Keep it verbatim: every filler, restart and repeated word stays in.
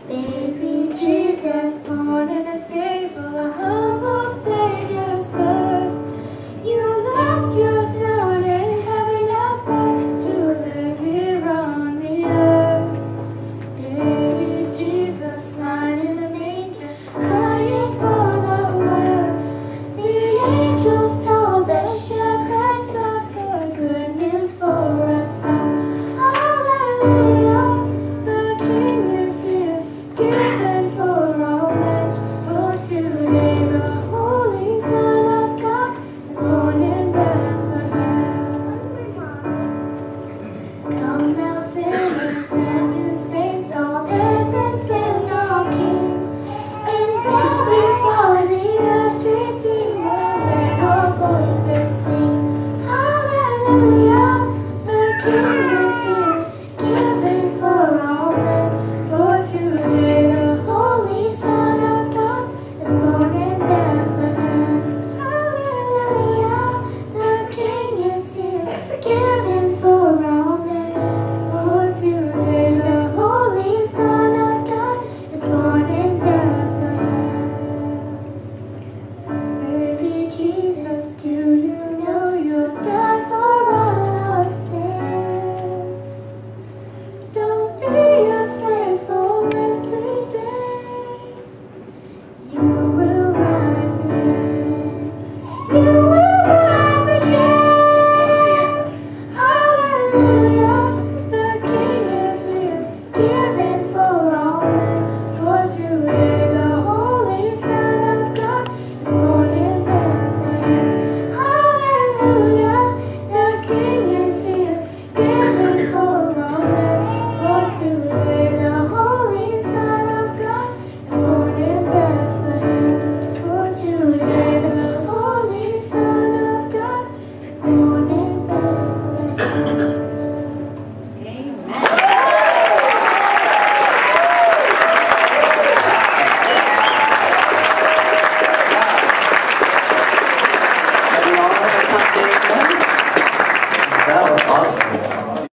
Baby Jesus, born in a stable, a humble Savior's birth. You left your throne in heaven above to live here on the earth. Baby Jesus, lying in a manger, crying for the world. The angels told the shepherds of the good news for us all. Hallelujah, the King is here, given for all men. For today the Holy Son of God is born in Bethlehem. Come now, sinners and you saints, all peasants and all kings, and bow before the earth's Redeemer, let all voices sing. Hallelujah, the King is here, given for all men. For today the Holy Son of God is born in Bethlehem. Hallelujah, the King is here, given for all men. For today the Holy Son of God is born in Bethlehem. Baby Jesus, do you know you'll die for all our sins? So don't be afraid, for in three days you will rise again. You will rise again. Hallelujah,